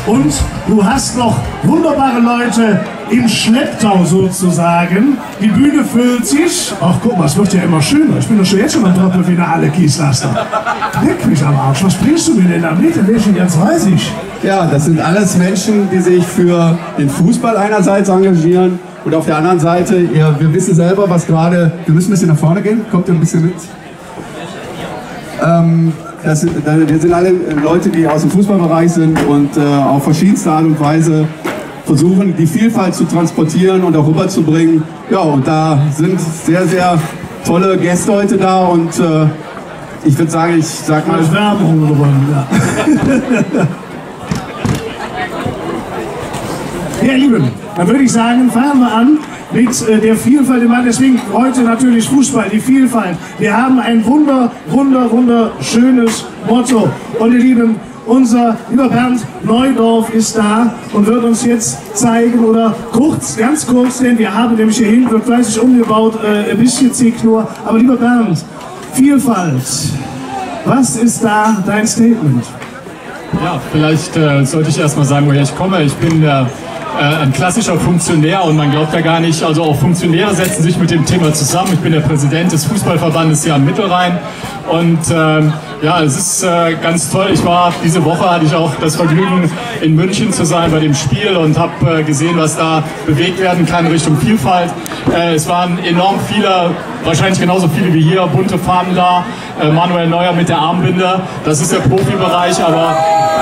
Und du hast noch wunderbare Leute im Schlepptau sozusagen. Die Bühne füllt sich. Ach guck mal, es wird ja immer schöner. Ich bin doch schon jetzt schon am Doppelfinale, Kieslaster. Leck mich am Arsch. Was bringst du mir denn da mit? In welchen ganz weiß ich? Ja, das sind alles Menschen, die sich für den Fußball einerseits engagieren und auf der anderen Seite, wir wissen selber, was gerade... Wir müssen ein bisschen nach vorne gehen. Kommt ihr ein bisschen mit? Wir sind alle Leute, die aus dem Fußballbereich sind und auf verschiedenste Art und Weise versuchen, die Vielfalt zu transportieren und auch rüberzubringen. Ja, und da sind sehr, sehr tolle Gäste heute da und ich würde sagen, ich sag mal... Werbung gewonnen, ja. Ja, ihr Lieben, dann würde ich sagen, fangen wir an mit der Vielfalt im Land. Deswegen heute natürlich Fußball, die Vielfalt. Wir haben ein wunderschönes Motto. Und ihr Lieben, unser lieber Bernd Neudorf ist da und wird uns jetzt zeigen, oder ganz kurz, denn wir haben nämlich hier hinten, wird fleißig umgebaut, ein bisschen zick nur. Aber lieber Bernd, Vielfalt, was ist da dein Statement? Ja, vielleicht sollte ich erst mal sagen, woher ich komme. Ich bin ein klassischer Funktionär und man glaubt ja gar nicht, also auch Funktionäre setzen sich mit dem Thema zusammen. Ich bin der Präsident des Fußballverbandes hier am Mittelrhein und ja, es ist ganz toll. Diese Woche hatte ich auch das Vergnügen, in München zu sein bei dem Spiel und habe gesehen, was da bewegt werden kann Richtung Vielfalt. Es waren enorm viele, wahrscheinlich genauso viele wie hier, bunte Farben da. Manuel Neuer mit der Armbinde, das ist der Profibereich, aber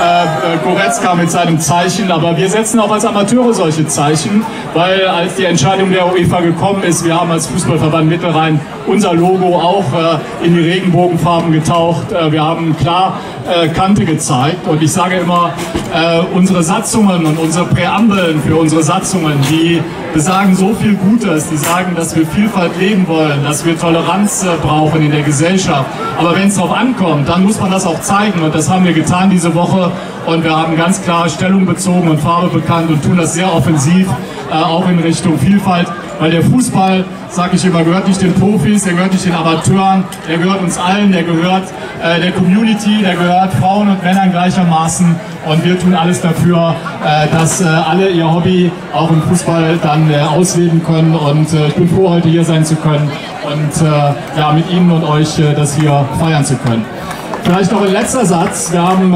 Goretzka mit seinem Zeichen. Aber wir setzen auch als Amateure solche Zeichen, weil als die Entscheidung der UEFA gekommen ist, wir haben als Fußballverband Mittelrhein unser Logo auch in die Regenbogenfarben getaucht. Wir haben klar Kante gezeigt und ich sage immer, unsere Satzungen und unsere Präambeln für unsere Satzungen, die besagen so viel Gutes, die sagen, dass wir Vielfalt leben wollen, dass wir Toleranz brauchen in der Gesellschaft. Aber wenn es darauf ankommt, dann muss man das auch zeigen und das haben wir getan diese Woche und wir haben ganz klar Stellung bezogen und Farbe bekannt und tun das sehr offensiv, auch in Richtung Vielfalt, weil der Fußball, sage ich immer, gehört nicht den Profis, der gehört nicht den Amateuren, der gehört uns allen, der gehört der Community, der gehört Frauen und Männern gleichermaßen und wir tun alles dafür, dass alle ihr Hobby auch im Fußball dann ausleben können und ich bin froh, heute hier sein zu können und ja, mit Ihnen und euch das hier feiern zu können. Vielleicht noch ein letzter Satz. Wir haben,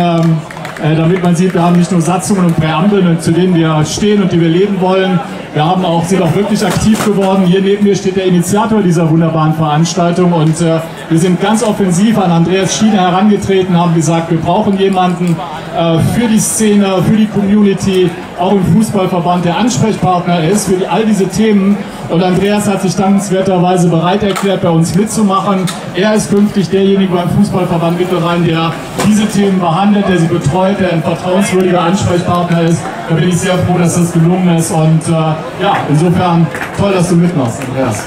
damit man sieht, wir haben nicht nur Satzungen und Präambeln, zu denen wir stehen und die wir leben wollen. Wir sind auch wirklich aktiv geworden. Hier neben mir steht der Initiator dieser wunderbaren Veranstaltung und wir sind ganz offensiv an Andreas Schiene herangetreten, haben gesagt, wir brauchen jemanden für die Szene, für die Community, auch im Fußballverband, der Ansprechpartner ist für all diese Themen. Und Andreas hat sich dankenswerterweise bereit erklärt, bei uns mitzumachen. Er ist künftig derjenige beim Fußballverband Mittelrhein, der diese Themen behandelt, der sie betreut, der ein vertrauenswürdiger Ansprechpartner ist. Da bin ich sehr froh, dass das gelungen ist. Und ja, insofern toll, dass du mitmachst, Andreas.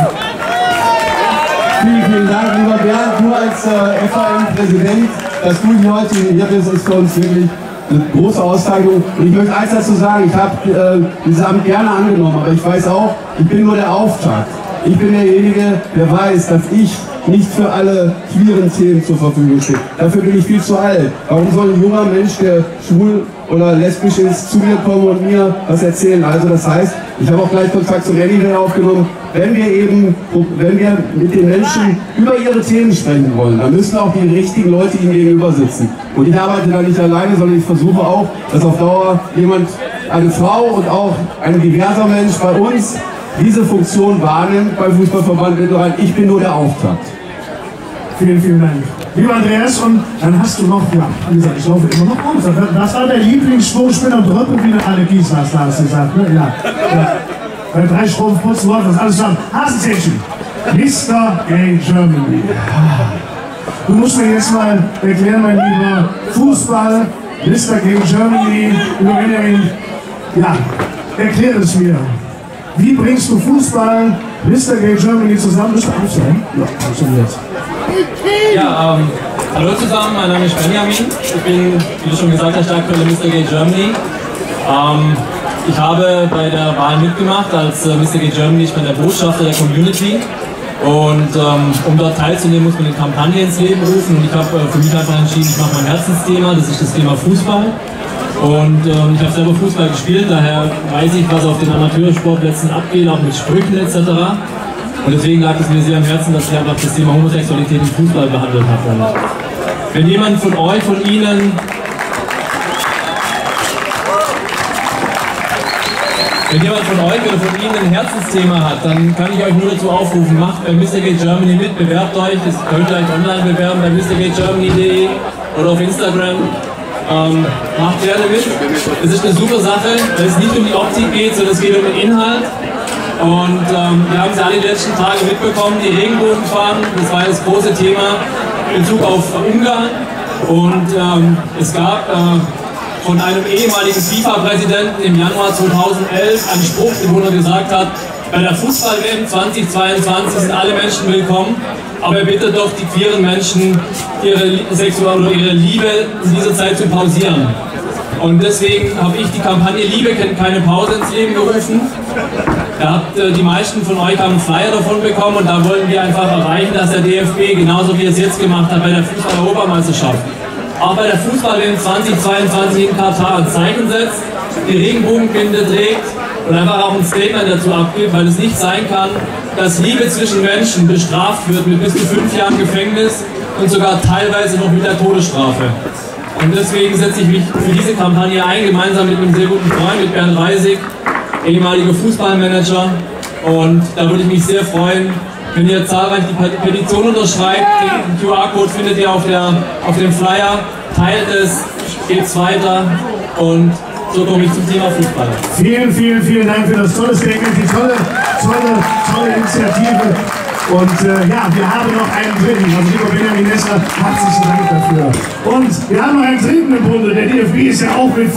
Vielen Dank, lieber Bernd. Du als FAM-Präsident, dass du heute hier bist, ist für uns wirklich eine große Auszeichnung. Und ich möchte eins dazu sagen, ich habe dieses Amt gerne angenommen, aber ich weiß auch, ich bin nur der Auftakt. Ich bin derjenige, der weiß, dass ich nicht für alle queeren Themen zur Verfügung stehe. Dafür bin ich viel zu alt. Warum soll ein junger Mensch, der schwul oder lesbisch ist, zu mir kommen und mir was erzählen? Also das heißt, ich habe auch gleich Kontakt zu Renny aufgenommen. Wenn wir mit den Menschen über ihre Themen sprechen wollen, dann müssen auch die richtigen Leute ihnen gegenüber sitzen. Und ich arbeite da nicht alleine, sondern ich versuche auch, dass auf Dauer eine Frau und auch ein diverser Mensch bei uns diese Funktion wahrnimmt beim Fußballverband Mittelrhein. Ich bin nur der Auftakt. Vielen Dank. Lieber Andreas, und dann hast du noch, ja, wie gesagt, ich laufe immer noch raus. Das war der Lieblingsspruch, ich bin am Dröppel wie alle Kieslaster, hast du gesagt, ne? Ja. Bei 3 Strumpfputzen läuft das alles zusammen. Hasenzähnchen, Mr. Gay Germany. Du musst mir jetzt mal erklären, mein lieber Fußball, Mr. Gay Germany, ja, erklär es mir. Wie bringst du Fußball, Mr. Gay Germany zusammen? Bist du aufstehen? Ja, funktioniert. Ja, hallo zusammen, mein Name ist Benjamin. Ich bin, wie du schon gesagt hast, der aktuelle Mr. Gay Germany. Ich habe bei der Wahl mitgemacht als Mr. Gay Germany. Ich bin der Botschafter der Community. Und um dort teilzunehmen, muss man eine Kampagne ins Leben rufen. Und ich habe für mich einfach entschieden, ich mache mein Herzensthema, das ist das Thema Fußball. Und ich habe selber Fußball gespielt, daher weiß ich, was auf den Amateursportplätzen abgeht, auch mit Sprüchen etc. Und deswegen lag es mir sehr am Herzen, dass ich einfach das Thema Homosexualität im Fußball behandelt habe. Und wenn jemand von euch, von Ihnen, oder von Ihnen ein Herzensthema hat, dann kann ich euch nur dazu aufrufen, macht bei Mr. Gay Germany mit, bewerbt euch, das könnt ihr euch online bewerben bei mrgaygermany.de oder auf Instagram. Macht gerne mit. Es ist eine super Sache, weil es nicht um die Optik geht, sondern es geht um den Inhalt. Und wir haben es alle die letzten Tage mitbekommen, die Regenbogenfahnen, das war das große Thema in Bezug auf Ungarn. Und es gab von einem ehemaligen FIFA-Präsidenten im Januar 2011 einen Spruch, wo er gesagt hat, bei der Fußball-WM 2022 sind alle Menschen willkommen, aber er bittet doch die queeren Menschen, ihre Liebe in dieser Zeit zu pausieren. Und deswegen habe ich die Kampagne Liebe kennt keine Pause ins Leben gerufen. Da habt die meisten von euch haben einen Flyer davon bekommen und da wollen wir einfach erreichen, dass der DFB, genauso wie er es jetzt gemacht hat bei der Fußball-Europameisterschaft, auch bei der Fußball-WM 2022 in Katar ein Zeichen setzt, die Regenbogenbinde trägt und einfach auch ein Statement dazu abgibt, weil es nicht sein kann, dass Liebe zwischen Menschen bestraft wird mit bis zu 5 Jahren Gefängnis und sogar teilweise noch mit der Todesstrafe. Und deswegen setze ich mich für diese Kampagne ein, gemeinsam mit einem sehr guten Freund, mit Bernd Reisig, ehemaliger Fußballmanager. Und da würde ich mich sehr freuen, wenn ihr zahlreich die Petition unterschreibt. Den QR-Code findet ihr auf dem Flyer. Teilt es, geht's weiter und so komme ich zum Thema Fußball. Vielen, vielen, vielen Dank für das tolle Statement, die tolle Initiative. Und ja, wir haben noch einen dritten, also lieber Benjamin Nessler, herzlichen Dank dafür. Und wir haben noch einen dritten im Bunde, der DFB ist ja auch mit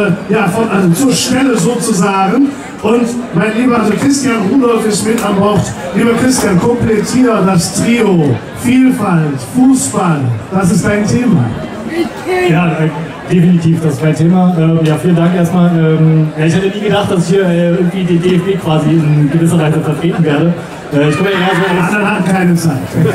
also zur Stelle sozusagen. Und mein lieber, also Christian Rudolph ist mit an Bord. Lieber Christian, komplettiere das Trio. Vielfalt, Fußball, das ist dein Thema. Ja, definitiv, das ist mein Thema. Ja, vielen Dank erstmal. Ich hätte nie gedacht, dass ich hier irgendwie den DFB quasi in gewisser Weise vertreten werde. Ich komme ja eher so aus... Anderen hatten keine Zeit.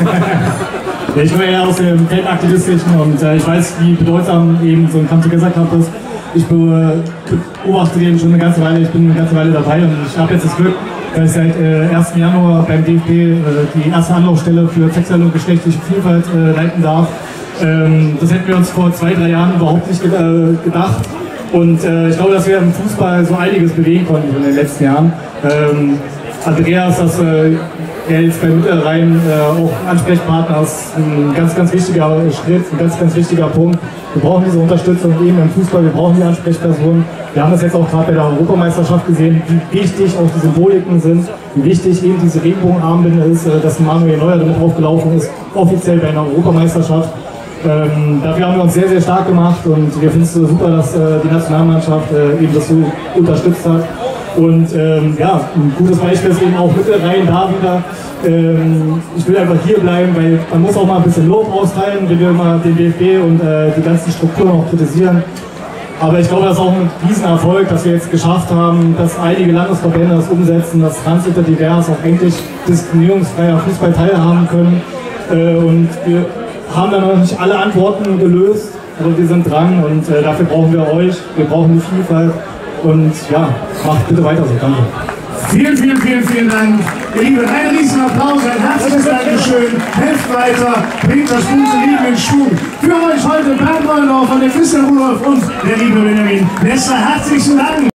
Ich komme ja eher aus dem Feldaktivistischen und ich weiß, wie bedeutsam eben so ein Kampf gesagt hat. Ich beobachte den schon eine ganze Weile, ich bin eine ganze Weile dabei und ich habe jetzt das Glück, dass ich seit 1. Januar beim DFB die erste Anlaufstelle für sexuelle und geschlechtliche Vielfalt leiten darf. Das hätten wir uns vor 2-3 Jahren überhaupt nicht gedacht. Und ich glaube, dass wir im Fußball so einiges bewegen konnten in den letzten Jahren. Andreas, dass er jetzt bei Mittelrhein auch Ansprechpartner ist, ein ganz, ganz wichtiger Schritt, ein ganz, ganz wichtiger Punkt. Wir brauchen diese Unterstützung eben im Fußball, wir brauchen die Ansprechpersonen. Wir haben das jetzt auch gerade bei der Europameisterschaft gesehen, wie wichtig auch die Symboliken sind, wie wichtig eben diese Regenbogenarmbinde ist, dass Manuel Neuer damit aufgelaufen ist, offiziell bei einer Europameisterschaft. Dafür haben wir uns sehr, sehr stark gemacht und wir finden es super, dass die Nationalmannschaft eben das so unterstützt hat. Und ja, ein gutes Beispiel ist eben auch Mittelrhein da wieder. Ich will einfach hier bleiben, weil man muss auch mal ein bisschen Lob austeilen, wenn wir mal den DFB und die ganzen Strukturen auch kritisieren. Aber ich glaube, das ist auch ein Riesenerfolg, dass wir jetzt geschafft haben, dass einige Landesverbände das umsetzen, dass trans und divers auch endlich diskriminierungsfreier Fußball teilhaben können. Und wir haben da noch nicht alle Antworten gelöst, aber wir sind dran und dafür brauchen wir euch, wir brauchen die Vielfalt. Und ja, macht bitte weiter so, danke. Vielen, vielen, vielen, vielen Dank. Ihr Lieben, einen riesen Applaus, ein herzliches Dankeschön. Helft weiter, bringt das gute Leben in Schwung. Für euch heute Bernd Neudorf von der Christian Rudolph und der liebe Benjamin Nessler. Herzlichen Dank.